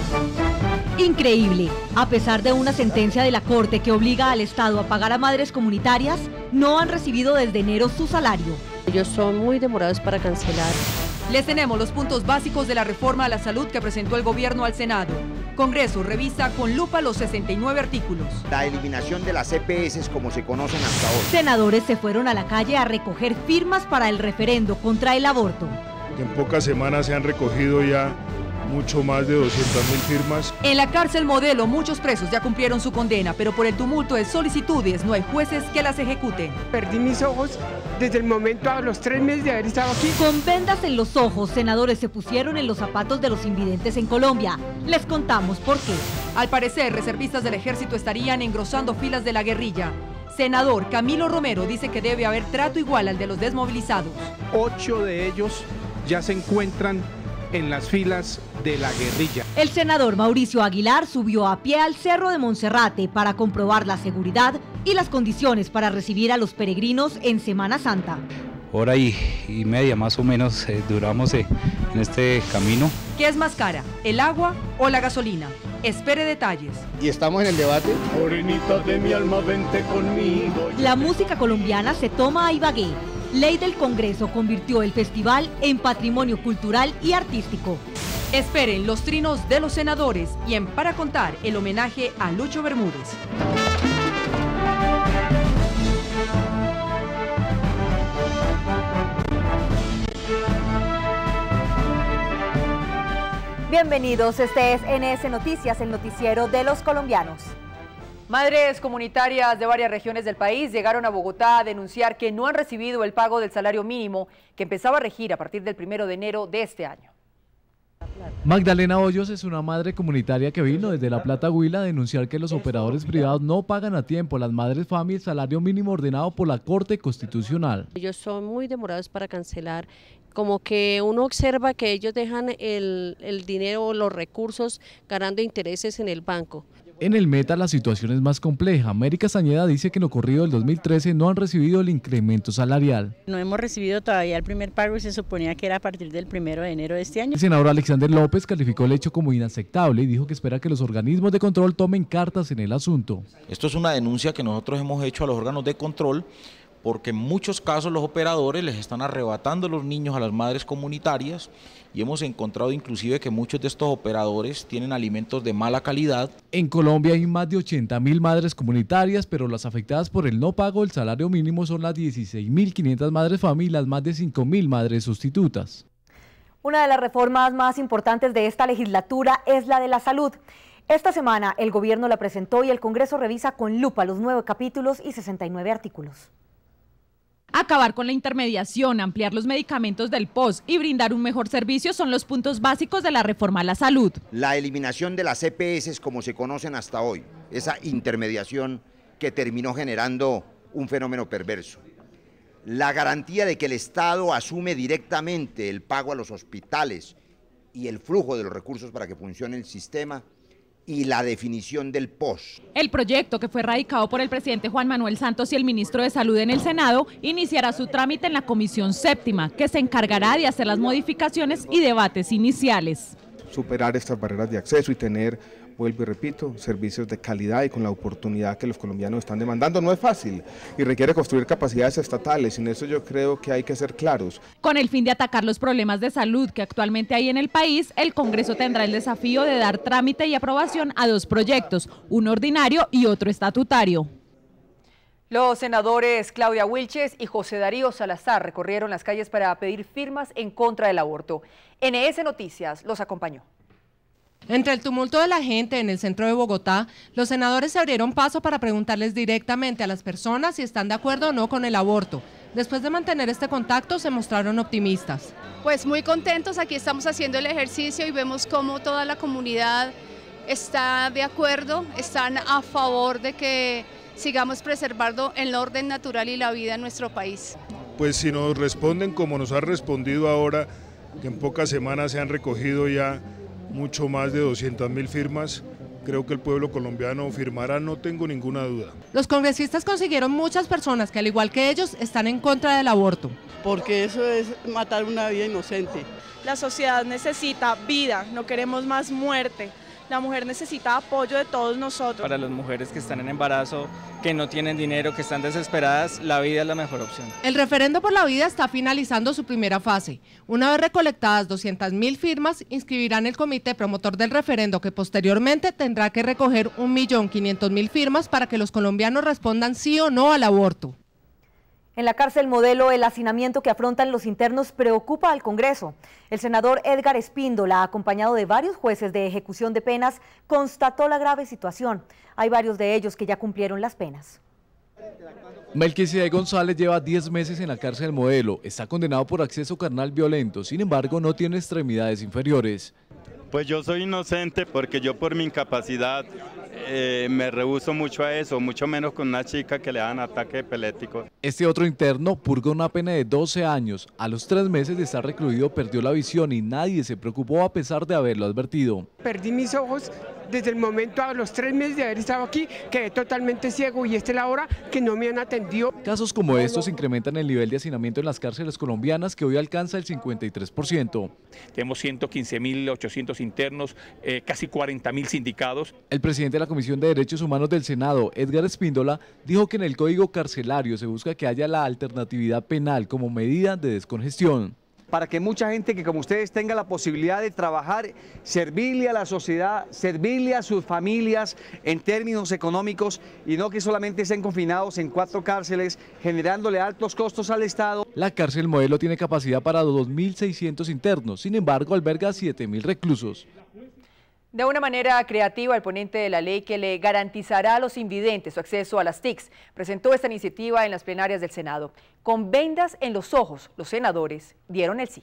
Increíble, a pesar de una sentencia de la Corte que obliga al Estado a pagar a madres comunitarias, no han recibido desde enero su salario. Ellos son muy demorados para cancelar. Les tenemos los puntos básicos de la reforma a la salud que presentó el gobierno al Senado. Congreso revisa con lupa los 69 artículos. La eliminación de las EPS como se conocen hasta hoy. Senadores se fueron a la calle a recoger firmas para el referendo contra el aborto. En pocas semanas se han recogido ya mucho más de 200.000 firmas. En la cárcel Modelo muchos presos ya cumplieron su condena, pero por el tumulto de solicitudes no hay jueces que las ejecuten. Perdí mis ojos desde el momento a los 3 meses de haber estado aquí. Con vendas en los ojos, senadores se pusieron en los zapatos de los invidentes en Colombia. Les contamos por qué. Al parecer, reservistas del ejército estarían engrosando filas de la guerrilla. Senador Camilo Romero dice que debe haber trato igual al de los desmovilizados. 8 de ellos ya se encuentran en las filas de la guerrilla. El senador Mauricio Aguilar subió a pie al Cerro de Monserrate para comprobar la seguridad y las condiciones para recibir a los peregrinos en Semana Santa. Hora y media más o menos duramos en este camino. ¿Qué es más cara, el agua o la gasolina? Espere detalles. Y estamos en el debate. Morenita de mi alma, vente conmigo. La música colombiana se toma a Ibagué. Ley del Congreso convirtió el festival en patrimonio cultural y artístico. Esperen los trinos de los senadores y en Para Contar el homenaje a Lucho Bermúdez. Bienvenidos, este es NS Noticias, el noticiero de los colombianos. Madres comunitarias de varias regiones del país llegaron a Bogotá a denunciar que no han recibido el pago del salario mínimo que empezaba a regir a partir del 1 de enero de este año. Magdalena Hoyos es una madre comunitaria que vino desde La Plata, Huila, a denunciar que los operadores privados no pagan a tiempo a las madres FAMI el salario mínimo ordenado por la Corte Constitucional. Ellos son muy demorados para cancelar, como que uno observa que ellos dejan el dinero o los recursos ganando intereses en el banco. En el Meta la situación es más compleja. América Sañeda dice que en lo corrido del 2013 no han recibido el incremento salarial. No hemos recibido todavía el primer pago y se suponía que era a partir del 1 de enero de este año. El senador Alexander López calificó el hecho como inaceptable y dijo que espera que los organismos de control tomen cartas en el asunto. Esto es una denuncia que nosotros hemos hecho a los órganos de control porque en muchos casos los operadores les están arrebatando los niños a las madres comunitarias y hemos encontrado inclusive que muchos de estos operadores tienen alimentos de mala calidad. En Colombia hay más de 80.000 madres comunitarias, pero las afectadas por el no pago del salario mínimo son las 16.500 madres FAMI y las más de 5.000 madres sustitutas. Una de las reformas más importantes de esta legislatura es la de la salud. Esta semana el gobierno la presentó y el Congreso revisa con lupa los 9 capítulos y 69 artículos. Acabar con la intermediación, ampliar los medicamentos del POS y brindar un mejor servicio son los puntos básicos de la reforma a la salud. La eliminación de las EPS como se conocen hasta hoy, esa intermediación que terminó generando un fenómeno perverso. La garantía de que el Estado asume directamente el pago a los hospitales y el flujo de los recursos para que funcione el sistema, y la definición del POS. El proyecto, que fue radicado por el presidente Juan Manuel Santos y el ministro de Salud en el Senado, iniciará su trámite en la Comisión Séptima, que se encargará de hacer las modificaciones y debates iniciales. Superar estas barreras de acceso y tener, vuelvo y repito, servicios de calidad y con la oportunidad que los colombianos están demandando. No es fácil y requiere construir capacidades estatales, y en eso yo creo que hay que ser claros. Con el fin de atacar los problemas de salud que actualmente hay en el país, el Congreso tendrá el desafío de dar trámite y aprobación a 2 proyectos, uno ordinario y otro estatutario. Los senadores Claudia Wilches y José Darío Salazar recorrieron las calles para pedir firmas en contra del aborto. NS Noticias los acompañó. Entre el tumulto de la gente en el centro de Bogotá, los senadores se abrieron paso para preguntarles directamente a las personas si están de acuerdo o no con el aborto. Después de mantener este contacto, se mostraron optimistas. Pues muy contentos, aquí estamos haciendo el ejercicio y vemos cómo toda la comunidad está de acuerdo, están a favor de que sigamos preservando el orden natural y la vida en nuestro país. Pues si nos responden como nos ha respondido ahora, que en pocas semanas se han recogido ya mucho más de 200.000 firmas, creo que el pueblo colombiano firmará, no tengo ninguna duda. Los congresistas consiguieron muchas personas que, al igual que ellos, están en contra del aborto. Porque eso es matar una vida inocente. La sociedad necesita vida, no queremos más muerte. la mujer necesita apoyo de todos nosotros. Para las mujeres que están en embarazo, que no tienen dinero, que están desesperadas, la vida es la mejor opción. El referendo por la vida está finalizando su primera fase. Una vez recolectadas 200.000 firmas, inscribirán el comité promotor del referendo, que posteriormente tendrá que recoger 1.500.000 firmas para que los colombianos respondan sí o no al aborto. En la cárcel Modelo, el hacinamiento que afrontan los internos preocupa al Congreso. El senador Edgar Espíndola, acompañado de varios jueces de ejecución de penas, constató la grave situación. Hay varios de ellos que ya cumplieron las penas. Melquisedec González lleva 10 meses en la cárcel Modelo. Está condenado por acceso carnal violento, sin embargo no tiene extremidades inferiores. Pues yo soy inocente porque yo por mi incapacidad me rehúso mucho a eso, mucho menos con una chica que le dan ataque epiléptico. Este otro interno purga una pena de 12 años. A los 3 meses de estar recluido perdió la visión y nadie se preocupó a pesar de haberlo advertido. Perdí mis ojos desde el momento a los 3 meses de haber estado aquí, quedé totalmente ciego y esta es la hora que no me han atendido. Casos como estos incrementan el nivel de hacinamiento en las cárceles colombianas, que hoy alcanza el 53%. Tenemos 115.800 internos, casi 40.000 sindicados. El presidente de la Comisión de Derechos Humanos del Senado, Edgar Espíndola, dijo que en el Código Carcelario se busca que haya la alternatividad penal como medida de descongestión. Para que mucha gente que como ustedes tenga la posibilidad de trabajar, servirle a la sociedad, servirle a sus familias en términos económicos y no que solamente estén confinados en 4 cárceles, generándole altos costos al Estado. La cárcel Modelo tiene capacidad para 2.600 internos, sin embargo alberga 7.000 reclusos. De una manera creativa, el ponente de la ley que le garantizará a los invidentes su acceso a las TICs presentó esta iniciativa en las plenarias del Senado. Con vendas en los ojos, los senadores dieron el sí.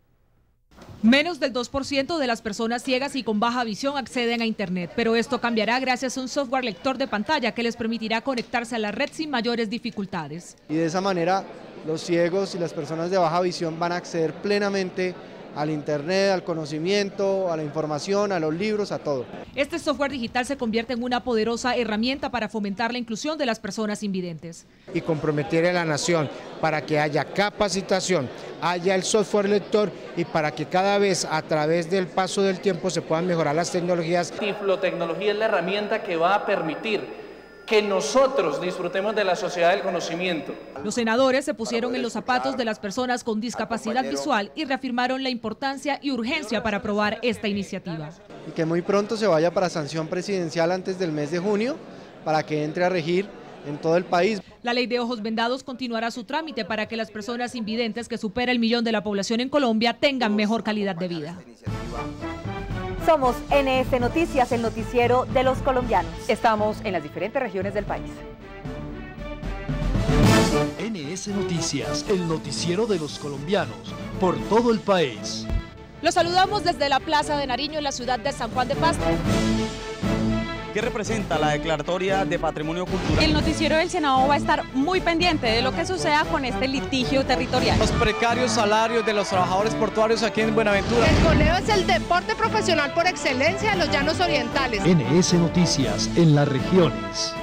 Menos del 2% de las personas ciegas y con baja visión acceden a Internet, pero esto cambiará gracias a un software lector de pantalla que les permitirá conectarse a la red sin mayores dificultades. Y de esa manera, los ciegos y las personas de baja visión van a acceder plenamente al Internet, al conocimiento, a la información, a los libros, a todo. Este software digital se convierte en una poderosa herramienta para fomentar la inclusión de las personas invidentes. Y comprometer a la nación para que haya capacitación, haya el software lector y para que cada vez a través del paso del tiempo se puedan mejorar las tecnologías. Tiflotecnología es la herramienta que va a permitir que nosotros disfrutemos de la sociedad del conocimiento. Los senadores se pusieron en los zapatos de las personas con discapacidad visual y reafirmaron la importancia y urgencia para aprobar esta iniciativa. Y que muy pronto se vaya para sanción presidencial antes del mes de junio para que entre a regir en todo el país. La ley de ojos vendados continuará su trámite para que las personas invidentes, que supera el 1 millón de la población en Colombia, tengan mejor calidad de vida. Somos NS Noticias, el noticiero de los colombianos. Estamos en las diferentes regiones del país. NS Noticias, el noticiero de los colombianos, por todo el país. Los saludamos desde la Plaza de Nariño en la ciudad de San Juan de Pasto. ¿Qué representa la declaratoria de patrimonio cultural? El noticiero del Senado va a estar muy pendiente de lo que suceda con este litigio territorial. Los precarios salarios de los trabajadores portuarios aquí en Buenaventura. El goleo es el deporte profesional por excelencia de los llanos orientales. NS Noticias, en las regiones.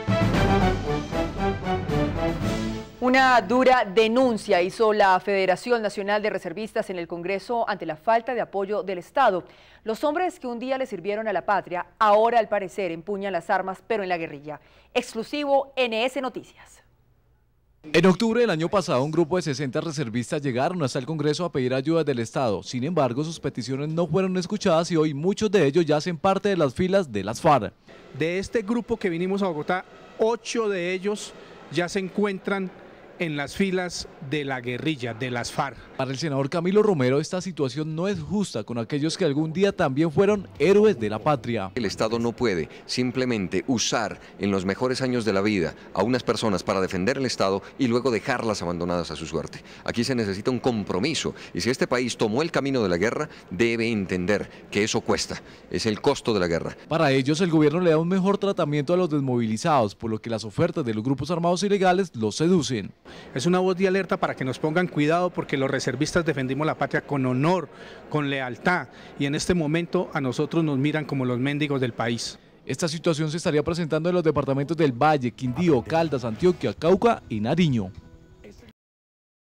Una dura denuncia hizo la Federación Nacional de Reservistas en el Congreso ante la falta de apoyo del Estado. Los hombres que un día le sirvieron a la patria, ahora al parecer empuñan las armas, pero en la guerrilla. Exclusivo NS Noticias. En octubre del año pasado, un grupo de 60 reservistas llegaron hasta el Congreso a pedir ayuda del Estado. Sin embargo, sus peticiones no fueron escuchadas y hoy muchos de ellos ya hacen parte de las filas de las FARC. De este grupo que vinimos a Bogotá, 8 de ellos ya se encuentran en las filas de la guerrilla, de las FARC. Para el senador Camilo Romero, esta situación no es justa con aquellos que algún día también fueron héroes de la patria. El Estado no puede simplemente usar en los mejores años de la vida a unas personas para defender el Estado y luego dejarlas abandonadas a su suerte. Aquí se necesita un compromiso y si este país tomó el camino de la guerra, debe entender que eso cuesta, es el costo de la guerra. Para ellos, el gobierno le da un mejor tratamiento a los desmovilizados, por lo que las ofertas de los grupos armados ilegales los seducen. Es una voz de alerta para que nos pongan cuidado porque los reservistas defendimos la patria con honor, con lealtad y en este momento a nosotros nos miran como los mendigos del país. Esta situación se estaría presentando en los departamentos del Valle, Quindío, Caldas, Antioquia, Cauca y Nariño.